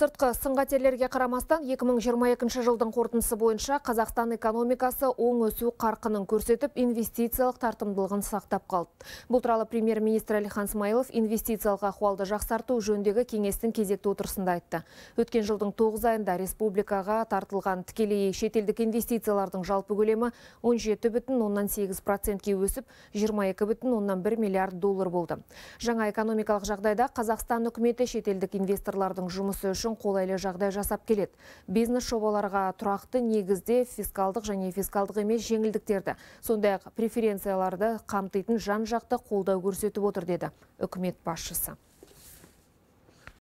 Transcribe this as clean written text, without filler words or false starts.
Сыртқы сын-қатерлерге қарамастан 2022 жылдың қорытындысы бойынша Қазақстан экономикасы оң өсу қарқынын көрсетіп, инвестициялық тартымдылығын сақтап қалды. Бұл туралы премьер-министр Әлихан Смайылов инвестициялық ахуалды жақсарту жөніндегі кеңестің кезекті отырысында айтты. Өткен жылдың 9 айында республикаға тартылған тікелей шетелдік инвестициялардың жалпы көлемі 17,8%-ке өсіп, 22,1 миллиард доллар болды. Жаңа экономикалық жағдайда Қазақстан үкіметі шетелдік инвесторлардың жұмысы үшін қолайлы жағдай жасап келеді. Бизнес жобаларға тұрақты негізде фискалдық және фискалдық емес жеңілдіктерді, сондай-ақ преференцияларды қамтитын жан-жақты қолдау көрсетіп отыр деді үкімет басшысы.